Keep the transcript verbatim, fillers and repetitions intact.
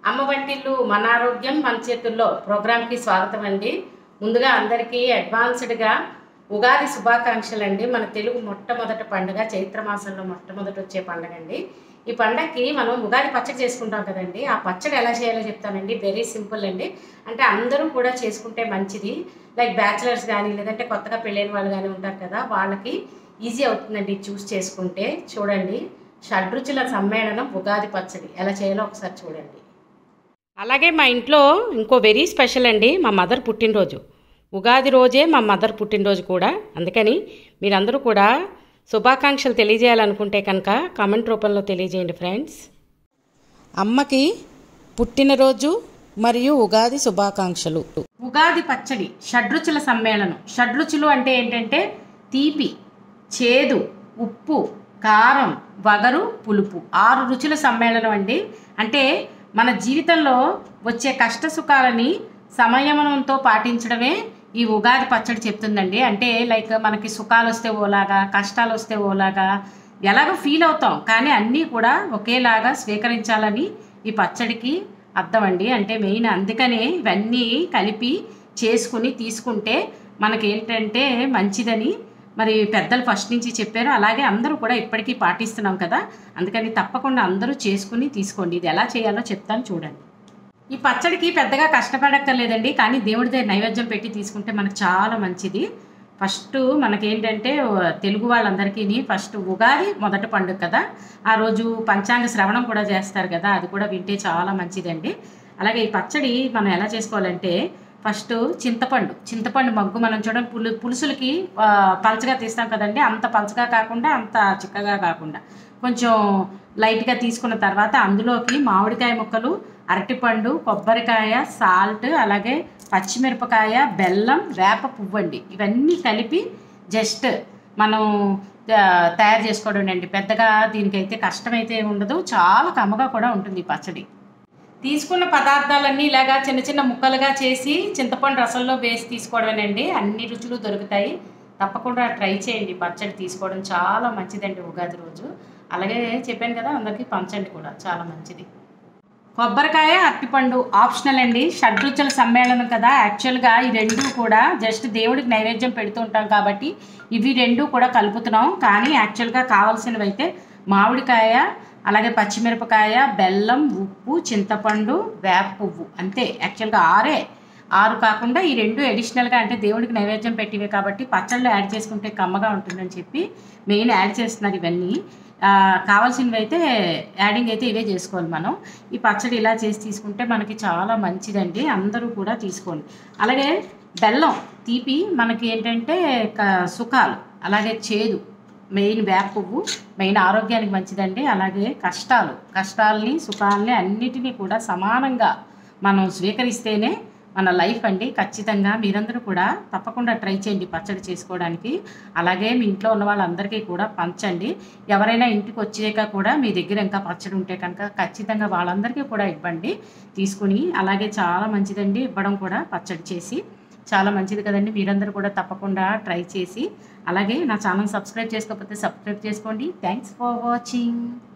అమ్మ వంటిల్లు మన ఆరోగ్యం మన చేతుల్లో ప్రోగ్రామ్కి స్వాగతం అండి. ముందుగా అందరికీ అడ్వాన్స్డ్గా ఉగాది శుభాకాంక్షలు అండి. మన తెలుగు మొట్టమొదటి పండుగ చైత్ర మాసంలో మొట్టమొదటి వచ్చే పండుగ అండి. ఈ పండగకి మనం ఉగాది పచ్చడి చేసుకుంటాం కదండి. ఆ పచ్చడి ఎలా చేయాలో చెప్తానండి. వెరీ సింపుల్ అండి. అంటే అందరూ కూడా చేసుకుంటే మంచిది. లైక్ బ్యాచిలర్స్ కానీ లేదంటే కొత్తగా పెళ్ళైన వాళ్ళు కానీ ఉంటారు కదా, వాళ్ళకి ఈజీ అవుతుందండి చూస్ చేసుకుంటే. చూడండి, షడ్రుచుల సమ్మేళనం ఉగాది పచ్చడి ఎలా చేయాలో ఒకసారి చూడండి. అలాగే మా ఇంట్లో ఇంకో వెరీ స్పెషల్ అండి, మా మదర్ పుట్టినరోజు. ఉగాది రోజే మా మదర్ పుట్టినరోజు కూడా. అందుకని మీరందరూ కూడా శుభాకాంక్షలు తెలియజేయాలనుకుంటే కనుక కామెంట్ రూపంలో తెలియజేయండి ఫ్రెండ్స్. అమ్మకి పుట్టినరోజు మరియు ఉగాది శుభాకాంక్షలు. ఉగాది పచ్చడి షడ్రుచుల సమ్మేళనం. షడ్రుచులు అంటే ఏంటంటే తీపి, చేదు, ఉప్పు, కారం, వగరు, పులుపు, ఆరు రుచుల సమ్మేళనం అండి. అంటే మన జీవితంలో వచ్చే కష్ట సుఖాలని సంయమనంతో పాటించడమే ఈ ఉగాది పచ్చడి చెప్తుందండి. అంటే లైక్ మనకి సుఖాలు వస్తే ఓలాగా, కష్టాలు వస్తే ఓలాగా ఎలాగో ఫీల్ అవుతాం, కానీ అన్నీ కూడా ఒకేలాగా స్వీకరించాలని ఈ పచ్చడికి అర్థం అండి. అంటే మెయిన్ అందుకనే ఇవన్నీ కలిపి చేసుకుని తీసుకుంటే మనకి ఏంటంటే మంచిదని మరి పెద్దలు ఫస్ట్ నుంచి చెప్పారు. అలాగే అందరూ కూడా ఇప్పటికీ పాటిస్తున్నాం కదా, అందుకని తప్పకుండా అందరూ చేసుకుని తీసుకోండి. ఇది ఎలా చేయాలో చెప్తాను చూడండి. ఈ పచ్చడికి పెద్దగా కష్టపడక్కర్లేదండి, కానీ దేవుడి దగ్గర నైవేద్యం పెట్టి తీసుకుంటే మనకు చాలా మంచిది. ఫస్ట్ మనకేంటంటే తెలుగు వాళ్ళందరికీ ఫస్ట్ ఉగాది మొదటి పండుగ కదా, ఆ రోజు పంచాంగ శ్రవణం కూడా చేస్తారు కదా, అది కూడా వింటే చాలా మంచిదండి. అలాగే ఈ పచ్చడి మనం ఎలా చేసుకోవాలంటే ఫస్ట్ చింతపండు చింతపండు మగ్గు మనం చూడండి, పులు పులుసులకి పలచగా తీస్తాం కదండి, అంత పలచగా కాకుండా అంత చిక్కగా కాకుండా కొంచెం లైట్గా తీసుకున్న తర్వాత అందులోకి మామిడికాయ ముక్కలు, అరటిపండు, కొబ్బరికాయ, సాల్ట్, అలాగే పచ్చిమిరపకాయ, బెల్లం, వేప పువ్వు అండి, ఇవన్నీ కలిపి జస్ట్ మనం తయారు చేసుకోవడం అండి. పెద్దగా దీనికైతే కష్టమైతే ఉండదు, చాలా కమ్మగా కూడా ఉంటుంది ఈ పచ్చడి. తీసుకున్న పదార్థాలన్నీ ఇలాగా చిన్న చిన్న ముక్కలుగా చేసి చింతపండు రసంలో వేసి తీసుకోవడమేనండి. అన్ని రుచులు దొరుకుతాయి. తప్పకుండా ట్రై చేయండి. పచ్చడి తీసుకోవడం చాలా మంచిదండి ఉగాది రోజు. అలాగే చెప్పాను కదా, అందరికీ పంచండి కూడా, చాలా మంచిది. కొబ్బరికాయ, అరటిపండు ఆప్షనల్ అండి. షడ్రుచుల సమ్మేళనం కదా, యాక్చువల్గా ఈ రెండు కూడా జస్ట్ దేవుడికి నైవేద్యం పెడుతూ ఉంటాం కాబట్టి ఇవి రెండు కూడా కలుపుతున్నాం. కానీ యాక్చువల్గా కావాల్సినవి అయితే మామిడికాయ, అలాగే పచ్చిమిరపకాయ, బెల్లం, ఉప్పు, చింతపండు, వేప పువ్వు, అంతే. యాక్చువల్గా ఆరే ఆరు కాకుండా ఈ రెండు అడిషనల్గా, అంటే దేవుడికి నైవేద్యం పెట్టివే కాబట్టి పచ్చళ్ళు యాడ్ చేసుకుంటే కమ్మగా ఉంటుందని చెప్పి మెయిన్ యాడ్ చేస్తున్నారు ఇవన్నీ. కావాల్సినవి అయితే యాడింగ్ అయితే ఇవే చేసుకోవాలి మనం. ఈ పచ్చడి ఇలా చేసి తీసుకుంటే మనకి చాలా మంచిదండి, అందరూ కూడా తీసుకోండి. అలాగే బెల్లం తీపి మనకి ఏంటంటే సుఖాలు, అలాగే చేదు మెయిన్, వేప పువ్వు మెయిన్ ఆరోగ్యానికి మంచిదండి. అలాగే కష్టాలు కష్టాలని సుఖాలని అన్నిటినీ కూడా సమానంగా మనం స్వీకరిస్తేనే మన లైఫ్ అండి. ఖచ్చితంగా మీరందరూ కూడా తప్పకుండా ట్రై చేయండి పచ్చడి చేసుకోవడానికి. అలాగే మీ ఇంట్లో ఉన్న వాళ్ళందరికీ కూడా పంచండి. ఎవరైనా ఇంటికి వచ్చాక కూడా మీ దగ్గర ఇంకా పచ్చడి ఉంటే కనుక ఖచ్చితంగా వాళ్ళందరికీ కూడా ఇవ్వండి తీసుకుని. అలాగే చాలా మంచిదండి ఇవ్వడం కూడా, పచ్చడి చేసి చాలా మంచిది కదండి. మీరందరూ కూడా తప్పకుండా ట్రై చేసి, అలాగే నా ఛానల్ సబ్స్క్రైబ్ చేసుకోకపోతే సబ్స్క్రైబ్ చేసుకోండి. Thanks for watching.